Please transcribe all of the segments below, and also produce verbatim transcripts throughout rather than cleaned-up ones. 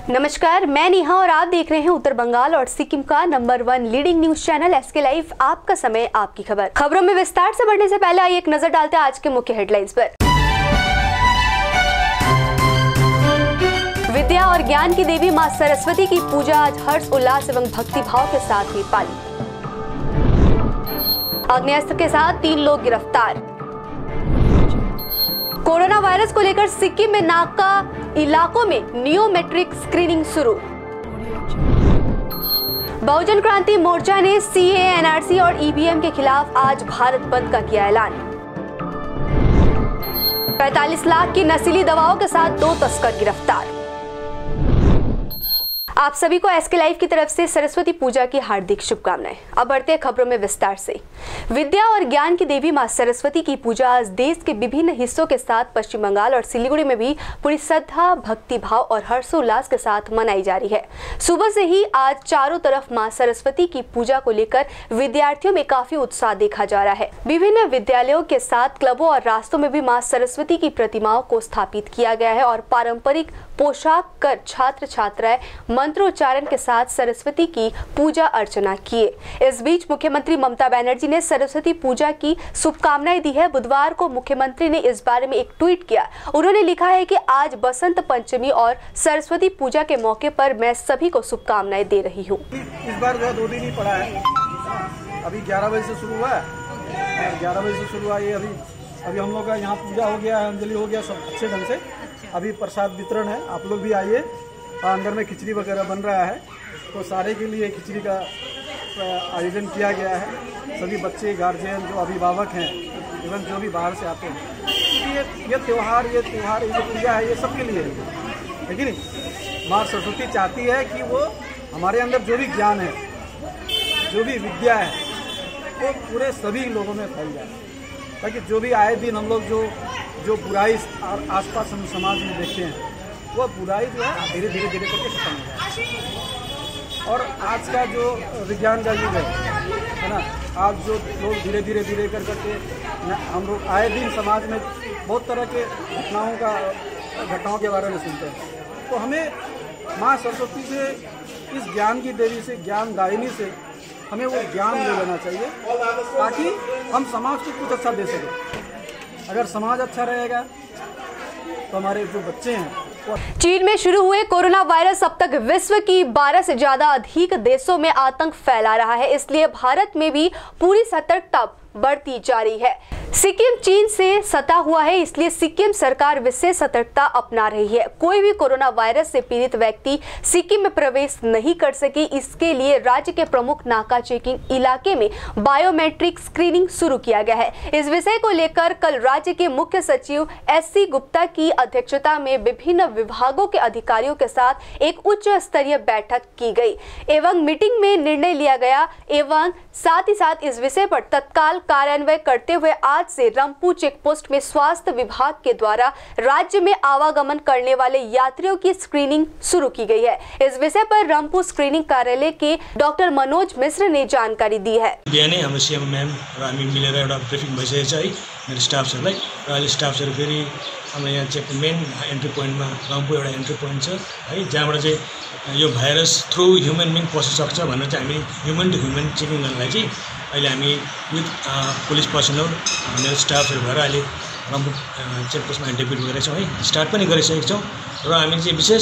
नमस्कार, मैं नेहा और आप देख रहे हैं उत्तर बंगाल और सिक्किम का number one leading news channel SK live. आपका समय, आपकी खबर। खबरों में विस्तार से बढ़ने से पहले आइए एक नजर डालते हैं आज के मुख्य हेडलाइंस पर। विद्या और ज्ञान की देवी मां सरस्वती की पूजा आज हर्ष उल्लास एवं भक्ति भाव के साथ हुई पाली। आग्नेयास्त्र के साथ तीन लोग गिरफ्तार। कोरोना वायरस को लेकर सिक्किम में नाका इलाकों में नियोमेट्रिक स्क्रीनिंग शुरू। बहुजन क्रांति मोर्चा ने सीए, एनआरसी और ईवीएम के खिलाफ आज भारत बंद का किया ऐलान। पैंतालीस लाख की नशीली दवाओं के साथ दो तस्कर गिरफ्तार। आप सभी को एसके लाइव की तरफ से सरस्वती पूजा की हार्दिक शुभकामनाएं। अब बढ़ते हैं खबरों में विस्तार से। विद्या और ज्ञान की देवी मां सरस्वती की पूजा आज देश के विभिन्न हिस्सों के साथ पश्चिम बंगाल और सिलीगुड़ी में भी पूरी श्रद्धा, भक्ति भाव और हर्षोल्लास के साथ मनाई जा रही है। सुबह से ही आज चारों तरफ मां सरस्वती की पूजा को लेकर विद्यार्थियों में काफी उत्साह देखा जा रहा है। विभिन्न विद्यालयों के साथ क्लबों और रास्तों में भी मां सरस्वती की प्रतिमाओं को स्थापित किया गया है और पारंपरिक पोशाक कर छात्र छात्राएं मंत्रोच्चारण के साथ सरस्वती की पूजा अर्चना किए। इस बीच मुख्यमंत्री ममता बनर्जी ने सरस्वती पूजा की शुभकामनाएं दी है। बुधवार को मुख्यमंत्री ने इस बारे में एक ट्वीट किया। उन्होंने लिखा है कि आज बसंत पंचमी और सरस्वती पूजा के मौके पर मैं सभी को शुभकामनाएं दे रही हूँ। इस बार जो दो दिन ही पड़ा है, अभी ग्यारह बजे से शुरू हुआ है, ग्यारह बजे से शुरू हुआ ये अभी अभी हम लोग का यहाँ पूजा हो गया है, अंजलि हो गया सब अच्छे ढंग से। अभी प्रसाद वितरण है, आप लोग भी आइए। अंदर में खिचड़ी वगैरह बन रहा है, तो सारे के लिए खिचड़ी का आयोजन किया गया है। सभी बच्चे, गार्जियन, जो अभिभावक हैं, इवन जो भी बाहर से आते हैं, ये ये त्यौहार ये त्यौहार ये पूजा है, ये सबके लिए है कि नहीं। माँ सरस्वती चाहती है कि वो हमारे अंदर जो भी ज्ञान है, जो भी विद्या है, वो पूरे सभी लोगों में फैल जाए, ताकि जो भी आए दिन हम लोग जो जो बुराई आसपास हम समाज में देखते हैं, वो बुराई जो है धीरे धीरे धीरे करके खत्म हो जाए। और आज का जो विज्ञान का युग है है ना, आज जो लोग धीरे धीरे धीरे कर करके हम लोग आए दिन समाज में बहुत तरह के घटनाओं का घटनाओं के बारे में सुनते हैं। तो हमें माँ सरस्वती से, इस ज्ञान की देवी से, ज्ञान दायिनी से हमें वो ज्ञान ले लेना चाहिए, ताकि हम समाज को कुछ अच्छा दे सकें। अगर समाज अच्छा रहेगा तो हमारे जो बच्चे हैं। चीन में शुरू हुए कोरोना वायरस अब तक विश्व की बारह से ज्यादा अधिक देशों में आतंक फैला रहा है, इसलिए भारत में भी पूरी सतर्कता बढ़ती जा रही है। सिक्किम चीन से सटा हुआ है, इसलिए सिक्किम सरकार विशेष सतर्कता अपना रही है। कोई भी कोरोना वायरस से पीड़ित व्यक्ति सिक्किम में प्रवेश नहीं कर सके, इसके लिए राज्य के प्रमुख नाका चेकिंग इलाके में बायोमेट्रिक स्क्रीनिंग शुरू किया गया है। इस विषय को लेकर कल राज्य के मुख्य सचिव एस सी गुप्ता की अध्यक्षता में विभिन्न विभागों के अधिकारियों के साथ एक उच्च स्तरीय बैठक की गई एवं मीटिंग में निर्णय लिया गया एवं साथ ही साथ इस विषय पर तत्काल कार्यान्वयन करते हुए आज से रंपू चेक पोस्ट में स्वास्थ्य विभाग के द्वारा राज्य में आवागमन करने वाले यात्रियों की स्क्रीनिंग शुरू की गई है। इस विषय पर रंपू स्क्रीनिंग कार्यालय के डॉक्टर मनोज मिश्र ने जानकारी दी है। बिहानै हाम्रो सीएम मैम र हामी मिलेर एउटा ब्रिफिङ भइसकेको छ है मेरो स्टाफहरुलाई र अहिले स्टाफहरु फेरि हाम्रो यहाँ चेक मेन एन्ट्री पोइन्टमा रम्पू एउटा एन्ट्री पोइन्ट छ है, जहाँबाट चाहिँ यो भाइरस थ्रु ह्युमन बिङ पस्न सक्छ भनेर चाहिँ हामी ह्युमन टु ह्युमन चेकिङ गर्नलाई चाहिँ अहिले हामी विथ पुलिस पर्सनल मेरो स्टाफहरु भएर अहिले रम्पू चेकपोस्टमा डेब्युट गरेछौँ है, स्टार्ट पनि गरिसकेको छौँ। र हामी चाहिँ विशेष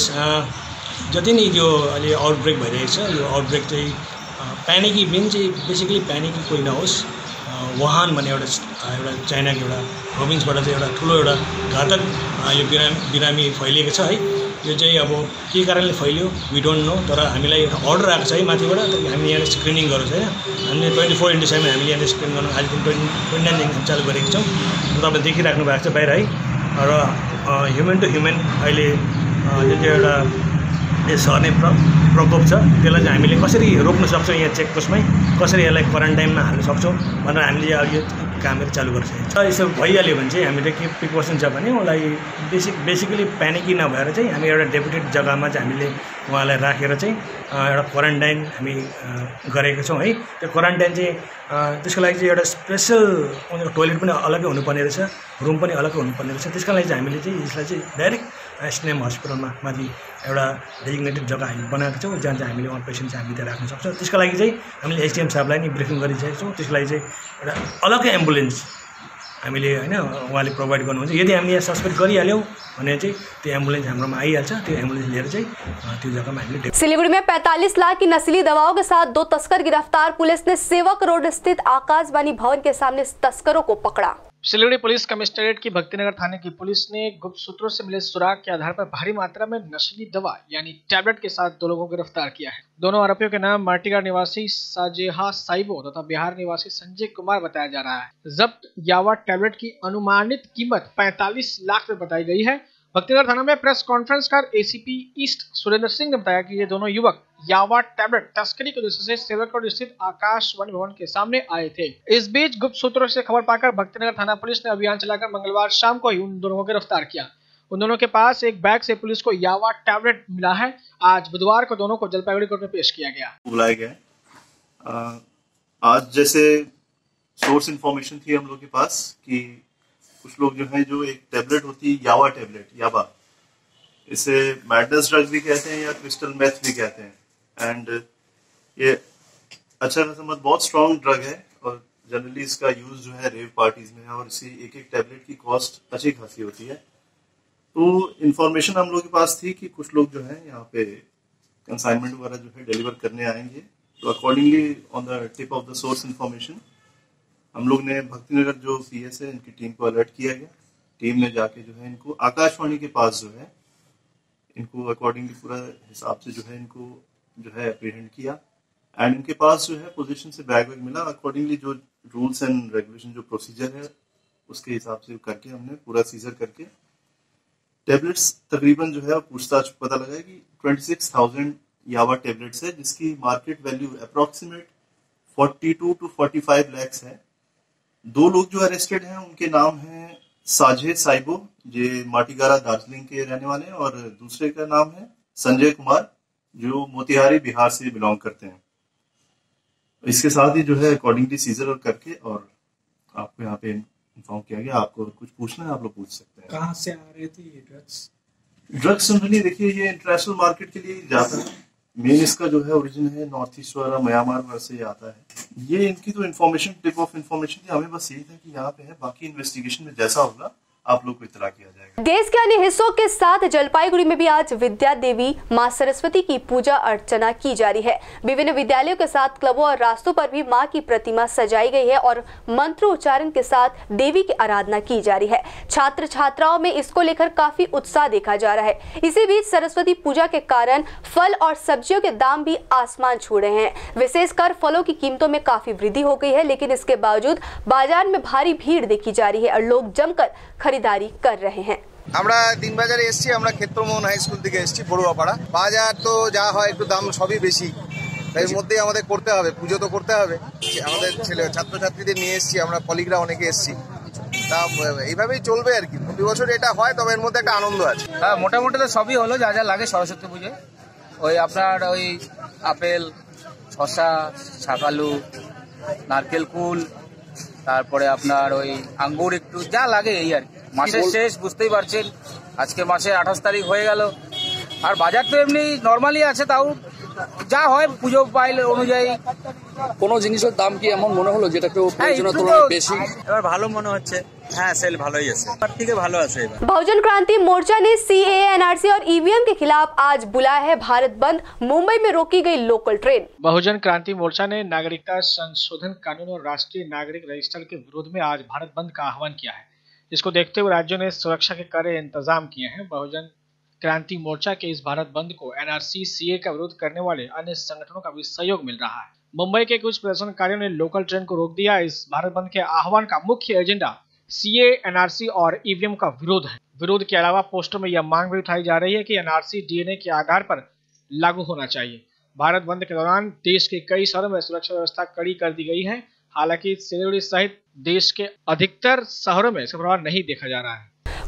जति नै यो अहिले आउटब्रेक भइरहेको छ, यो आउटब्रेक चाहिँ प्यानिकी मेन चाहिँ बेसिकली प्यानिकी कोही नहोस्। वुहान भन्ने एउटा एउटा चाइनाको एउटा प्रोभिन्सबाट चाहिँ एउटा ठुलो एउटा घातक यो बिरामी बिरामी फैलिएको छ है। यो चाहिँ अब के कारणले फैल्यो वी डोन्ट नो, तर हामीलाई अर्डर आएको छ है माथिबाट, हामी यहाँ स्क्रिनिङ गरोस् होइन। हामीले ट्वेन्टी फोर इन्टु सेभेन हामीले यहाँ स्क्रिन गर्नु आज ट्वेन्टी ट्वेन्टी नाइनदेखि चालु गरेको छौँ। तपाईँले देखिराख्नु भएको छ बाहिर है। र ह्युमन टु ह्युमन अहिले जुन चाहिँ एउटा यो सर्ने प्र प्रकोप छ, त्यसलाई चाहिँ हामीले कसरी रोक्न सक्छौँ, यहाँ चेकपोस्टमै कसरी यसलाई क्वारेन्टाइनमा हाल्न सक्छौँ भनेर हामीले अब यो कामहरू चालु गरिसकेको छ। यसो भइहाल्यो भने चाहिँ हामीले के प्रिकसन छ भने उसलाई बेसिक बेसिकली प्यानिकी नभएर चाहिँ हामी एउटा डेपुटेड जग्गामा चाहिँ हामीले उहाँलाई राखेर चाहिँ एउटा क्वारेन्टाइन हामी गरेका छौँ है। त्यो क्वारेन्टाइन चाहिँ त्यसको लागि चाहिँ एउटा स्पेसल उनीहरूको टोइलेट पनि अलग्गै हुनुपर्ने रहेछ, रुम पनि अलग्गै हुनुपर्ने रहेछ। त्यसको लागि चाहिँ हामीले चाहिँ यसलाई चाहिँ डाइरेक्ट एसएनएम हस्पिटलमा माथि एउटा डेजिग्नेटेड जग्गा हामी बनाएको छौँ जहाँ चाहिँ हामीले उहाँ पेसेन्ट चाहिँ हामी त्यहाँ राख्न सक्छौँ। त्यसको लागि चाहिँ हामीले एसडिएम साहबलाई नि ब्रिफिङ गरिसकेका छौँ। त्यसको लागि चाहिँ एउटा अलग्गै एम्बुलेन्स हामीले होइन उहाँले प्रोभाइड गर्नुहुन्छ। यदि हामीले यहाँ सस्पेक्ट गरिहाल्यौँ भने चाहिँ त्यो एम्बुलेन्स हाम्रोमा आइहाल्छ, त्यो एम्बुलेन्स लिएर चाहिँ त्यो जग्गामा हामीले। सिलीगुड़ी में पैंतालीस लाख की नशीली दवाओं के साथ दो तस्कर गिरफ्तार। पुलिस ने सेवक रोड स्थित आकाशवाणी भवन के सामने तस्करों को पकड़ा। सिलीगुड़ी पुलिस कमिश्नरेट की भक्तिनगर थाने की पुलिस ने गुप्त सूत्रों से मिले सुराग के आधार पर भारी मात्रा में नशीली दवा यानी टैबलेट के साथ दो लोगों को गिरफ्तार किया है। दोनों आरोपियों के नाम माटीगाड़ निवासी साजेहा साइबो तथा बिहार निवासी संजय कुमार बताया जा रहा है। जब्त यावा टैबलेट की अनुमानित कीमत पैंतालीस लाख में बताई गई है। भक्तिनगर थाना में प्रेस कॉन्फ्रेंस कर एसीपी ईस्ट सुरेंद्र सिंह ने बताया कि ये दोनों युवक यावा टैबलेट तस्करी के उद्देश्य से सेवक रोड स्थित आकाशवाणी भवन के सामने आए थे। इस बीच गुप्त सूत्रों से खबर पाकर भक्तिनगर थाना पुलिस ने अभियान चलाकर मंगलवार शाम को ही उन दोनों को गिरफ्तार किया। उन दोनों के पास एक बैग से पुलिस को यावा टैबलेट मिला है। आज बुधवार को दोनों को जलपाईगुड़ी कोर्ट में पेश किया गया। बुलाया गया। आज जैसे सोर्स इंफॉर्मेशन थी हम लोग के पास कि कुछ लोग जो है जो एक टैबलेट होती है यावा टैबलेट याबा, इसे मैडनेस ड्रग भी कहते हैं या क्रिस्टल मेथ भी कहते हैं। एंड ये अच्छा खासा मतलब बहुत स्ट्रॉन्ग ड्रग है और जनरली इसका यूज जो है रेव पार्टीज में है और इसी एक एक टैबलेट की कॉस्ट अच्छी खासी होती है। तो इन्फॉर्मेशन हम लोग के पास थी कि कुछ लोग जो है यहाँ पे कंसाइनमेंट वगैरह जो है डिलीवर करने आएंगे। तो accordingly on the tip off the source information हम लोग ने भक्तिनगर जो पीएस है इनकी टीम को अलर्ट किया गया। टीम ने जाके जो है इनको आकाशवाणी के पास जो है इनको अकॉर्डिंगली पूरा हिसाब से जो है इनको जो है अप्रीहेंड किया। एंड इनके पास जो है पोजीशन से बैग वैग मिला। अकॉर्डिंगली जो रूल्स एंड रेगुलेशन जो प्रोसीजर है उसके हिसाब से करके हमने पूरा सीजर करके टेबलेट्स तकरीबन जो है पूछताछ पता लगा कि छब्बीस हज़ार यावा टेबलेट्स है जिसकी मार्केट वैल्यू अप्रोक्सीमेट बयालीस टू पैंतालीस लाख है। दो लोग जो अरेस्टेड हैं उनके नाम हैं साजे साइबो जो माटीगाड़ा दार्जिलिंग के रहने वाले हैं और दूसरे का नाम है संजय कुमार जो मोतिहारी बिहार से बिलोंग करते हैं। इसके साथ ही जो है अकॉर्डिंगली सीजर और करके और आपको यहाँ पे इन्फॉर्म किया गया। आपको कुछ पूछना है आप लोग पूछ सकते हैं। कहाँ से आ रहे थे ये ड्रग्स? ड्रग्स जनरली देखिए ये इंटरनेशनल मार्केट के लिए जाता है। मेन इसका जो है ओरिजिन है नॉर्थ ईस्ट वाला म्यांमार वगैरह से आता है। ये इनकी तो इन्फॉर्मेशन टिप ऑफ इन्फॉर्मेशन थी। हमें बस यही था कि यहाँ पे है, बाकी इन्वेस्टिगेशन में जैसा होगा आप लोग को इत्तला किया जाएगा। देश के अन्य हिस्सों के साथ जलपाईगुड़ी में भी आज विद्या देवी मां सरस्वती की पूजा अर्चना की जा रही है। विभिन्न विद्यालयों के साथ क्लबों और रास्तों पर भी मां की प्रतिमा सजाई गई है और मंत्रोच्चारण के साथ देवी की आराधना की जा रही है। छात्र छात्राओं में इसको लेकर काफी उत्साह देखा जा रहा है। इसी बीच सरस्वती पूजा के कारण फल और सब्जियों के दाम भी आसमान छू रहे हैं। विशेषकर फलों की कीमतों में काफी वृद्धि हो गई है, लेकिन इसके बावजूद बाजार में भारी भीड़ देखी जा रही है और लोग जमकर खरीदारी कर रहे हैं। আমরা দিন বাজারে এসেছি, আমরা ক্ষেত্রমোহন হাই স্কুল থেকে এসেছি বড়ুয়াপাড়া। বাজার তো যা হয় একটু দাম সবই বেশি, তাই মধ্যেই আমাদের করতে হবে, পুজো তো করতে হবে। আমাদের ছেলে ছাত্রছাত্রীদের নিয়ে এসেছি, আমরা কলিগরা অনেকে এসেছি। তা এইভাবেই চলবে আর কি। প্রতি বছর এটা হয়, তবে এর মধ্যে একটা আনন্দ আছে। হ্যাঁ, মোটামুটি তো সবই হলো যা যা লাগে সরস্বতী পুজোয়। ওই আপনার ওই আপেল, শসা, শাকালু, নারকেল কুল, তারপরে আপনার ওই আঙ্গুর একটু যা লাগে এই আর কি। মাসের শেষ বুঝতেই পারছেন, আজকে মাসের আঠাশ তারিখ হয়ে গেল। আর বাজার তো এমনি নর্মালি আছে, তাও যা হয় পুজো পাইলে অনুযায়ী। কোনো জিনিসের দাম কি এমন মনে হলো যেটা একটু প্রয়োজনের তুলনায় বেশি? এবার ভালো মনে হচ্ছে, হ্যাঁ সেল ভালোই আছে, তার থেকে ভালো আছে। बहुजन क्रांति मोर्चा ने सीएए, एनआरसी और ईवीएम के खिलाफ आज बुलाया है भारत बंद। मुंबई में रोकी गई लोकल ट्रेन। बहुजन क्रांति मोर्चा ने नागरिकता संशोधन कानून और राष्ट्रीय नागरिक रजिस्टर के विरोध में आज भारत बंद का आह्वान किया है। इसको देखते हुए राज्यों ने सुरक्षा के कड़े इंतजाम किए हैं। बहुजन क्रांति मोर्चा के इस भारत बंद को एनआरसी, सीए का विरोध करने वाले अन्य संगठनों का भी सहयोग मिल रहा है। मुंबई के कुछ प्रदर्शनकारियों ने लोकल ट्रेन को रोक दिया। इस भारत बंद के आह्वान का मुख्य एजेंडा सीए, एनआरसी और ईवीएम का विरोध है। विरोध के अलावा पोस्टर में यह मांग भी उठाई जा रही है कि एनआरसी डीएनए के आधार पर लागू होना चाहिए। भारत बंद के दौरान देश के कई शहरों में सुरक्षा व्यवस्था कड़ी कर दी गई है। हालांकि सिलीगुड़ी सहित देश के अधिकतर शहरों में इसका प्रभाव नहीं देखा जा रहा है।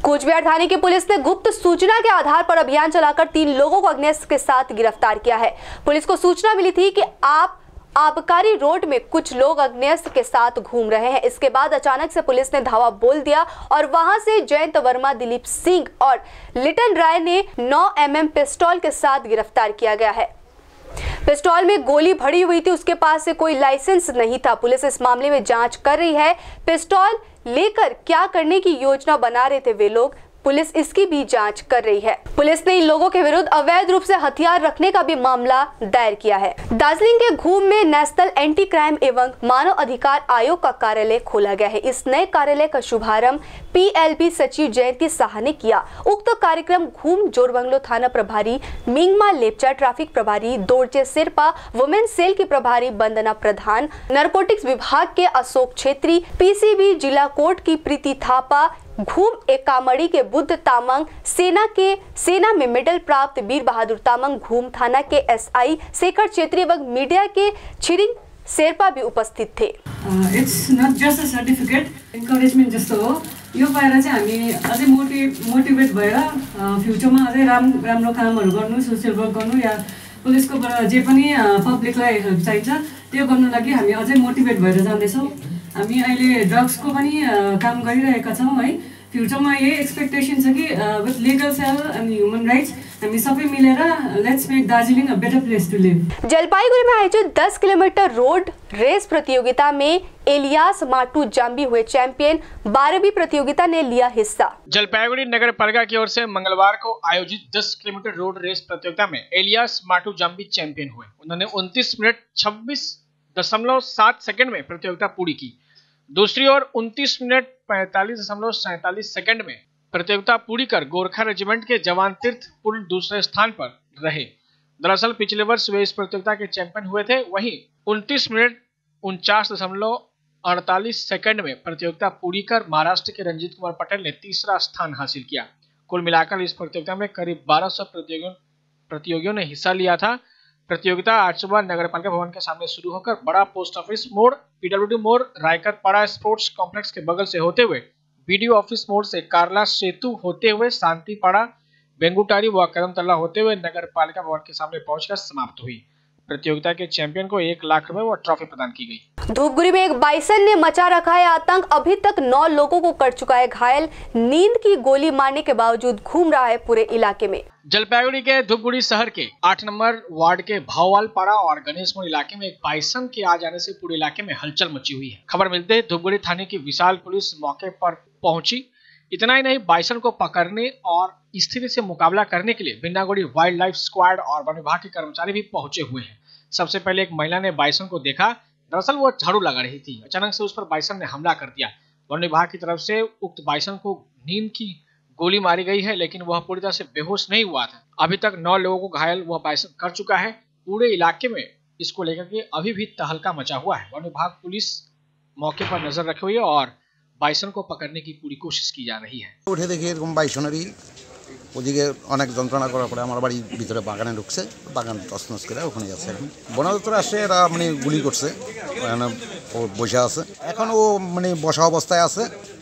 कूचबिहार थाने की पुलिस ने गुप्त सूचना के आधार पर अभियान चलाकर तीन लोगों को अग्नेस्त्र के साथ गिरफ्तार किया है। पुलिस को सूचना मिली थी कि आप आबकारी रोड में कुछ लोग अग्नेस्त्र के साथ घूम रहे हैं। इसके बाद अचानक से पुलिस ने धावा बोल दिया और वहां से जयंत वर्मा, दिलीप सिंह और लिटन राय ने नौ एम एम पिस्तौल के साथ गिरफ्तार किया गया है। पिस्तौल में गोली भरी हुई थी, उसके पास से कोई लाइसेंस नहीं था। पुलिस इस मामले में जांच कर रही है। पिस्तौल लेकर क्या करने की योजना बना रहे थे वे लोग, पुलिस इसकी भी जांच कर रही है। पुलिस ने इन लोगों के विरुद्ध अवैध रूप से हथियार रखने का भी मामला दायर किया है। दार्जिलिंग के घूम में नेशनल एंटी क्राइम एवं मानव अधिकार आयोग का कार्यालय खोला गया है। इस नए कार्यालय का शुभारंभ पी एल बी सचिव जयंती साहा ने किया। उक्त कार्यक्रम घूम जोरबंगलो थाना प्रभारी मिंगमा लेप्चा, ट्रैफिक प्रभारी दोरजे सिरपा, वुमेन सेल की प्रभारी वंदना प्रधान, नारकोटिक्स विभाग के Ashok Chhetri, P C B जिला कोर्ट की प्रीति थापा, घूम एकामड़ी के बुद्ध तामंग, सेना के सेना में मेडल प्राप्त वीर बहादुर तामंग, घूम थाना के एस आई शेखर छेत्री एवं मीडिया के छिरिङ शेर्पा भी उपस्थित थे। It's not just a certificate, encouragement जस्तो हो। यो पाएर चाहिँ हामी अझै मोटिभ मोटिभेट भएर फ्युचरमा अझै राम राम्रो कामहरू गर्नु, सोसियल वर्क गर्नु या पुलिसको जे पनि पब्लिकलाई हेल्प चाहिन्छ त्यो गर्नु लागि हामी अझै मोटिभेट भएर जाँदैछौँ। हामी अहिले ड्रग्सको पनि काम गरिरहेका छौँ है। फ्युचरमा यही एक्सपेक्टेसन छ कि with legal cell and human rights हामी सबै मिलेर let's make Darjeeling a better place to live. Jalpaiguri में आयोजित दस किलोमीटर रोड रेस प्रतियोगिता में एलियास माटू जाम्बी हुए चैंपियन। बारहवीं प्रतियोगिता ने लिया हिस्सा। जलपाईगुड़ी नगर पालिका की ओर से मंगलवार को आयोजित दस किलोमीटर रोड रेस प्रतियोगिता में एलियास माटू जाम्बी चैंपियन हुए। उन्होंने उनतीस मिनट छब्बीस दशमलव सात सेकंड में प्रतियोगिता पूरी की। दूसरी ओर उनतीस मिनट पैंतालीस दशमलव सैंतालीस सेकंड में प्रतियोगिता पूरी कर गोरखा रेजिमेंट के जवान तीर्थ पूर्ण दूसरे स्थान पर रहे। दरअसल पिछले वर्ष वे इस प्रतियोगिता के चैंपियन हुए थे। वहीं उनतीस मिनट उनचास दशमलव अड़तालीस सेकंड में प्रतियोगिता पूरी कर महाराष्ट्र के रंजीत कुमार पटेल ने तीसरा स्थान हासिल किया। कुल मिलाकर इस प्रतियोगिता में करीब बारह सौ प्रतियोगियों प्रतियोगियों ने हिस्सा लिया था। प्रतियोगिता आज सुबह नगर पालिका भवन के सामने शुरू होकर बड़ा पोस्ट ऑफिस मोड़, पीडब्ल्यूडी मोड़, रायकर पाड़ा स्पोर्ट्स कॉम्प्लेक्स के बगल से होते हुए बीडीओ ऑफिस मोड़ से कारला सेतु होते हुए शांति पाड़ा, बेंगुटारी व करमतला होते हुए नगर पालिका भवन के सामने पहुंचकर समाप्त हुई। प्रतियोगिता के चैंपियन को एक लाख रुपए व ट्रॉफी प्रदान की गई। धूपगुड़ी में एक बाइसन ने मचा रखा है आतंक। अभी तक नौ लोगों को कर चुका है घायल। नींद की गोली मारने के बावजूद घूम रहा है पूरे इलाके में। जलपाईगुड़ी के धूपगुड़ी शहर के आठ नंबर वार्ड के भाववाल पाड़ा और गणेश मोड़ इलाके में एक बाइसन के आ जाने से पूरे इलाके में हलचल मची हुई है। खबर मिलते ही धूपगुड़ी थाने की विशाल पुलिस मौके पर पहुंची। इतना ही नहीं, बाइसन को पकड़ने और स्थिति से मुकाबला करने के लिए बिन्नागुड़ी वाइल्ड लाइफ स्क्वाड और वन विभाग के कर्मचारी भी पहुंचे हुए हैं। सबसे पहले एक महिला ने बाइसन को देखा। दरअसल वो झाड़ू लगा रही थी। अचानक से उस पर बाइसन ने हमला कर दिया। वन विभाग की तरफ से उक्त बाइसन को नींद की गोली मारी गई है, लेकिन वह पूरी तरह से बेहोश नहीं हुआ था। अभी तक नौ लोगों को घायल वह बाइसन कर चुका है। पूरे इलाके में इसको लेकर के अभी भी तहलका मचा हुआ है। वन विभाग पुलिस मौके पर नजर रखे हुई है और बाइसन को पकड़ने की पूरी कोशिश की जा रही है। उठे देखिए एरकम बाइसनेরই ওদিকে অনেক যন্ত্রণা করার পরে আমার বাড়ির ভিতরে বাগানে ঢুকছে, বাগান তছনছ করে ওখানে যাচ্ছে। এখন বন দপ্তর আসছে, এরা মানে গুলি করছে, এখানে ও বসে আছে। এখন ও মানে বসা অবস্থায় আছে,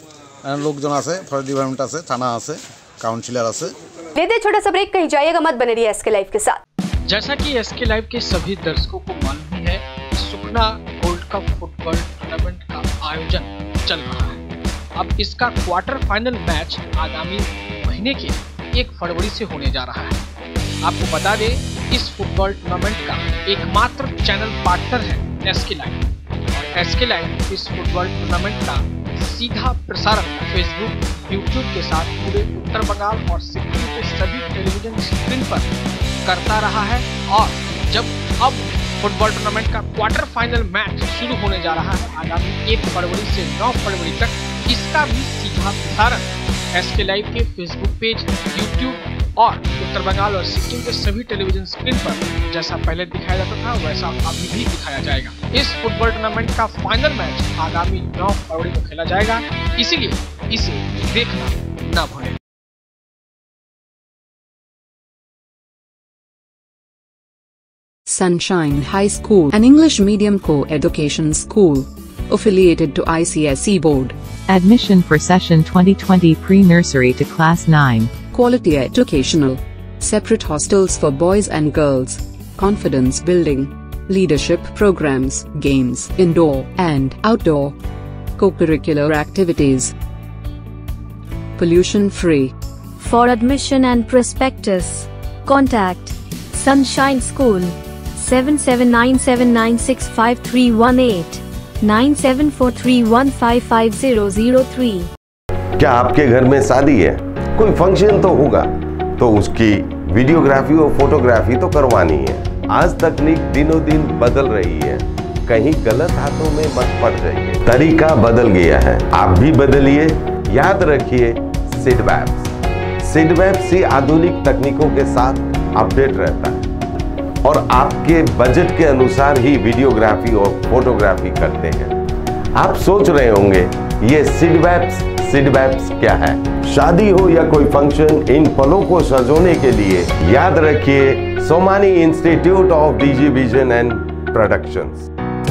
লোকজন আছে, ফরেস্ট ডিপার্টমেंट আছে, থানা আছে, কাউন্সিলর আছে। लेते छोटा सा ब्रेक, कहीं जाइएगा मत, बने रहिए एसके लाइव के साथ। जैसा कि एसके लाइव के सभी दर्शकों को मालूम ही है, Sukhna gold cup football tournament का आयोजन चल रहा है। अब इसका क्वार्टर फाइनल मैच आगामी महीने के एक फरवरी से होने जा रहा है। आपको बता दें, इस फुटबॉल टूर्नामेंट का एकमात्र चैनल पार्टनर है एसके लाइव और एसके लाइव इस फुटबॉल टूर्नामेंट का सीधा प्रसारण फेसबुक, यूट्यूब के साथ पूरे उत्तर बंगाल और सिक्किम के सभी टेलीविजन स्क्रीन पर करता रहा है। और जब अब फुटबॉल टूर्नामेंट का क्वार्टर फाइनल मैच शुरू होने जा रहा है आगामी एक फरवरी से नौ फरवरी तक, इसका भी सीधा प्रसारण एसके लाइव के फेसबुक पेज, यूट्यूब और उत्तर बंगाल और सिक्किम के सभी टेलीविजन स्क्रीन पर जैसा पहले दिखाया जाता था वैसा अभी भी दिखाया जाएगा। इस फुटबॉल टूर्नामेंट का फाइनल मैच आगामी नौ फरवरी को खेला जाएगा, इसीलिए इसे देखना न भूलें। Sunshine High School, an English medium co-education school, affiliated to I C S E board. Admission for session twenty twenty pre-nursery to class nine. Quality educational. Separate hostels for boys and girls. Confidence building. Leadership programs, games, indoor and outdoor. Co-curricular activities. Pollution free. For admission and prospectus, contact Sunshine School seven seven nine seven nine six five three one eight nine seven four three one five five zero zero three। क्या आपके घर में शादी है, कोई function तो होगा, तो उसकी वीडियोग्राफी और फोटोग्राफी तो करवानी है। आज तकनीक दिनों दिन बदल रही है, कहीं गलत हाथों में मत पड़ जाइए। तरीका बदल गया है, आप भी बदलिए। याद रखिए सिडवैप्स। सिडवैप्स ही आधुनिक तकनीकों के साथ अपडेट रहता है और आपके बजट के अनुसार ही वीडियोग्राफी और फोटोग्राफी करते हैं। आप सोच रहे होंगे ये सिडवैप्स सिडवैप्स क्या है? शादी हो या कोई फंक्शन, इन पलों को सजोने के लिए याद रखिए Somani institute of digi vision and productions.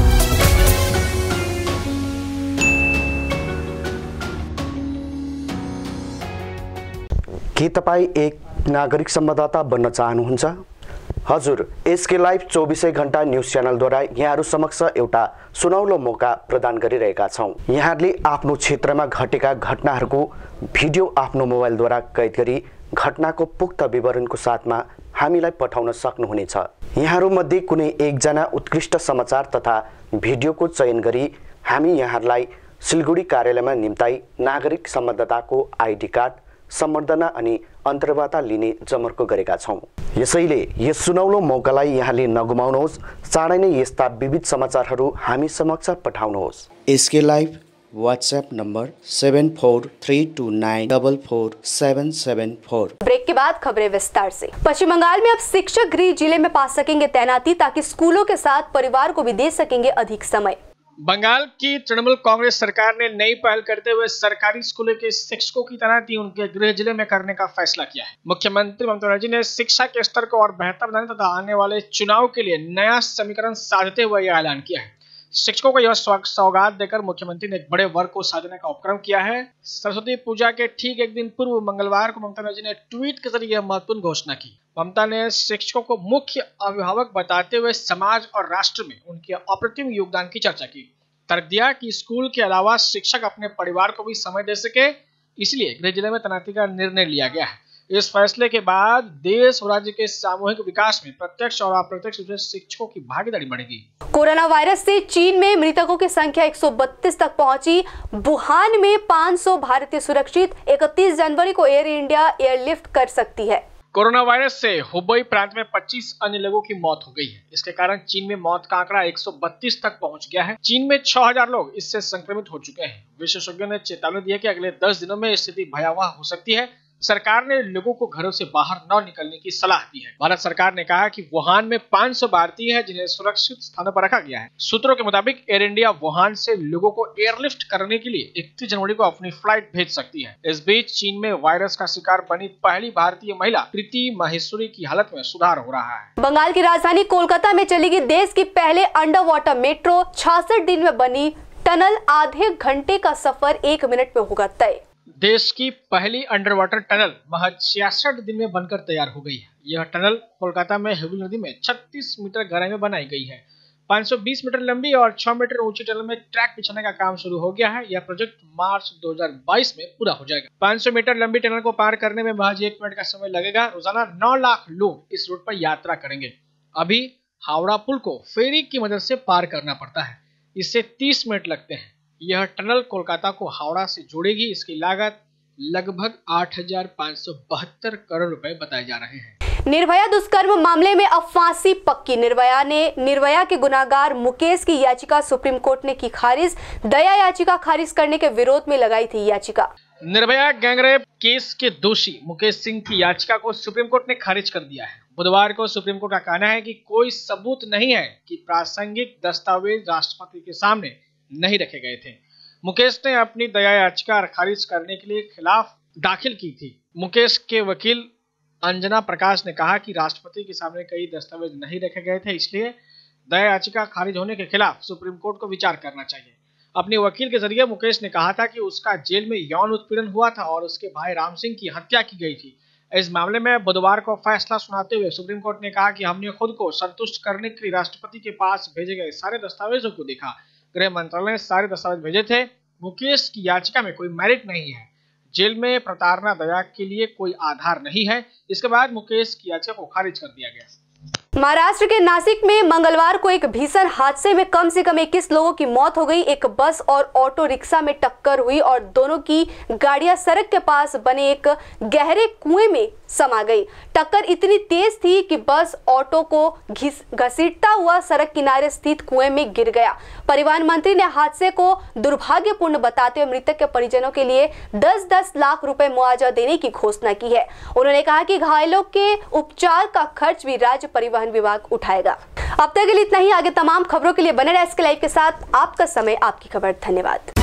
के तपाईँ एक नागरिक संवाददाता बन्न चाहनुहुन्छ? हजुर, एसके लाइभ चौबीसै घण्टा न्युज च्यानलद्वारा यहाँहरू समक्ष एउटा सुनौलो मौका प्रदान गरिरहेका छौँ। यहाँहरूले आफ्नो क्षेत्रमा घटेका घटनाहरूको भिडियो आफ्नो मोबाइलद्वारा कैद गरी घटनाको पुख्त विवरणको साथमा हामीलाई पठाउन सक्नुहुनेछ। यहाँहरूमध्ये कुनै एकजना उत्कृष्ट समाचार तथा भिडियोको चयन गरी हामी यहाँहरूलाई सिलगढी कार्यालयमा निम्ताई नागरिक संवाददाताको आइडी कार्ड, सम्बर्धना अनि अन्तर्वार्ता लिने जमर्को गरेका छौँ। यसैले यस सुनौलो मौकालाई यहाँले नगुमाउनुहोस्। चाँडै नै यस्ता विविध समाचारहरू हामी समक्ष पठाउनुहोस्। SK live WhatsApp number seven four three two nine double four seven seven four. Break के बाद खबरें विस्तार से। पश्चिम बंगाल में अब शिक्षक गृह जिले में पा सकेंगे तैनाती, ताकि स्कूलों के साथ परिवार को भी दे सकेंगे अधिक समय। बंगाल की तृणमूल कांग्रेस सरकार ने नई पहल करते हुए सरकारी स्कूलों के शिक्षकों की तैनाती उनके गृह जिले में करने का फैसला किया है। मुख्यमंत्री ममता बनर्जी ने शिक्षा के स्तर को और बेहतर बनाने तथा आने वाले चुनाव के लिए नया समीकरण साधते हुए यह ऐलान किया है। शिक्षकों को यह सौगात देकर मुख्यमंत्री ने एक बड़े वर्ग को साधने का उपक्रम किया है। सरस्वती पूजा के ठीक एक दिन पूर्व मंगलवार को ममता बनर्जी ने ट्वीट के जरिए महत्वपूर्ण घोषणा की। ममता ने शिक्षकों को मुख्य अभिभावक बताते हुए समाज और राष्ट्र में उनके अप्रतिम योगदान की चर्चा की। तर्क दिया कि स्कूल के अलावा शिक्षक अपने परिवार को भी समय दे सके, इसलिए गृह जिले में तैनाती का निर्णय लिया गया है। इस फैसले के बाद देश और राज्य के सामूहिक विकास में प्रत्यक्ष और अप्रत्यक्ष रूप से शिक्षकों की भागीदारी बढ़ेगी। कोरोना वायरस से चीन में मृतकों की संख्या एक सौ बत्तीस तक पहुंची। वुहान में पाँच सौ भारतीय सुरक्षित। इकतीस जनवरी को एयर इंडिया एयरलिफ्ट कर सकती है। कोरोना वायरस से हुबई प्रांत में पच्चीस अन्य लोगों की मौत हो गई है। इसके कारण चीन में मौत का आंकड़ा एक सौ बत्तीस तक पहुंच गया है। चीन में छह हज़ार लोग इससे संक्रमित हो चुके हैं। विशेषज्ञों ने चेतावनी दी है कि अगले दस दिनों में स्थिति भयावह हो सकती है। सरकार ने लोगों को घरों से बाहर न निकलने की सलाह दी है। भारत सरकार ने कहा कि वुहान में पाँच सौ भारतीय हैं जिन्हें सुरक्षित स्थानों पर रखा गया है। सूत्रों के मुताबिक एयर इंडिया वुहान से लोगों को एयरलिफ्ट करने के लिए इकतीस जनवरी को अपनी फ्लाइट भेज सकती है। इस बीच चीन में वायरस का शिकार बनी पहली भारतीय महिला प्रीति माहेश्वरी की हालत में सुधार हो रहा है। बंगाल की राजधानी कोलकाता में चलेगी देश की पहले अंडर वाटर मेट्रो। छियासठ दिन में बनी टनल आधे घंटे का सफर एक मिनट में होगा तय। देश की पहली अंडर वाटर टनल महज छियासठ दिन में बनकर तैयार हो गई है। यह टनल कोलकाता में हुगली नदी में छत्तीस मीटर गहराई में बनाई गई है। पाँच सौ बीस मीटर लंबी और छह मीटर ऊंची टनल में ट्रैक बिछाने का काम शुरू हो गया है। यह प्रोजेक्ट मार्च दो हज़ार बाईस में पूरा हो जाएगा। पाँच सौ मीटर लंबी टनल को पार करने में महज एक मिनट का समय लगेगा। रोजाना नौ लाख लोग इस रूट पर यात्रा करेंगे। अभी हावड़ा पुल को फेरी की मदद से पार करना पड़ता है, इससे तीस मिनट लगते हैं। यह टनल कोलकाता को हावड़ा से जोड़ेगी। इसकी लागत लगभग आठ हजार पाँच सौ बहत्तर करोड़ रुपए बताए जा रहे हैं। निर्भया दुष्कर्म मामले में अब फांसी पक्की। निर्भया ने निर्भया के गुनाहगार मुकेश की याचिका सुप्रीम कोर्ट ने की खारिज। दया याचिका खारिज करने के विरोध में लगाई थी याचिका। निर्भया गैंगरेप केस के दोषी मुकेश सिंह की याचिका को सुप्रीम कोर्ट ने खारिज कर दिया है। बुधवार को सुप्रीम कोर्ट का कहना है कि कोई सबूत नहीं है कि प्रासंगिक दस्तावेज राष्ट्रपति के सामने नहीं रखे गए थे। मुकेश ने अपनी दया याचिका खारिज करने के लिए खिलाफ दाखिल की थी। मुकेश के वकील अंजना प्रकाश ने कहा कि राष्ट्रपति के सामने कई दस्तावेज नहीं रखे गए थे, इसलिए दया याचिका खारिज होने के खिलाफ सुप्रीम कोर्ट को विचार करना चाहिए। अपने वकील के जरिए मुकेश ने कहा था कि उसका जेल में यौन उत्पीड़न हुआ था और उसके भाई राम सिंह की हत्या की गई थी। इस मामले में बुधवार को फैसला सुनाते हुए सुप्रीम कोर्ट ने कहा कि हमने खुद को संतुष्ट करने के लिए राष्ट्रपति के पास भेजे गए सारे दस्तावेजों को देखा। गृह मंत्रालय ने सारे दस्तावेज भेजे थे। मुकेश की याचिका में कोई मेरिट नहीं है। जेल में प्रताड़ना दया के लिए कोई आधार नहीं है। इसके बाद मुकेश की याचिका को खारिज कर दिया गया। महाराष्ट्र के नासिक में मंगलवार को एक भीषण हादसे में कम से कम इक्कीस लोगों की मौत हो गई। एक बस और ऑटो रिक्शा में टक्कर हुई और दोनों की गाड़ियां सड़क के पास बने एक गहरे कुएं में समा गई। टक्कर इतनी तेज थी कि बस ऑटो को घसीटता हुआ सड़क किनारे स्थित कुएं में गिर गया। परिवहन मंत्री ने हादसे को दुर्भाग्यपूर्ण बताते हुए मृतक के परिजनों के लिए दस दस लाख रुपए मुआवजा देने की घोषणा की है। उन्होंने कहा कि घायलों के उपचार का खर्च भी राज्य परिवहन विभाग उठाएगा। अब तक के लिए इतना ही। आगे तमाम खबरों के लिए बने रहे एसके लाइव के साथ। आपका समय, आपकी खबर। धन्यवाद।